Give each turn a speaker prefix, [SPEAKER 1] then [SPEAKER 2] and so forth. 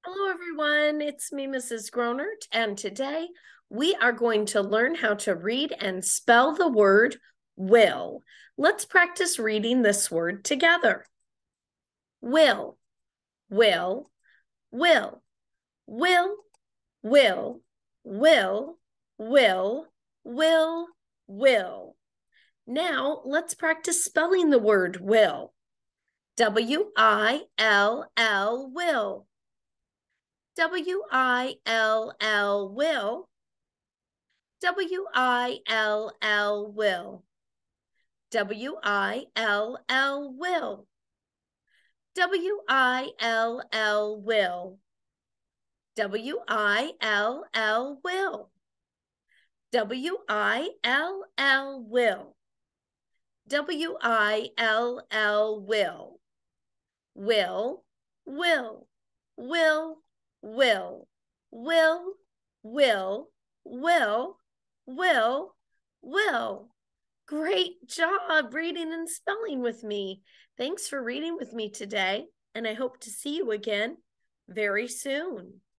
[SPEAKER 1] Hello, everyone. It's me, Mrs. Gronert, and today we are going to learn how to read and spell the word will. Let's practice reading this word together. Will, will, will, will, will, will, will. Now let's practice spelling the word will. W-I-L-L, will. W-I-L-L, will. W-I-L-L, will. W-I-L-L, will. W-I-L-L, will. W-I-L-L, will. W-I-L-L, will. W-I-L-L, will. Will, will, will, will, will. Great job reading and spelling with me. Thanks for reading with me today, and I hope to see you again very soon.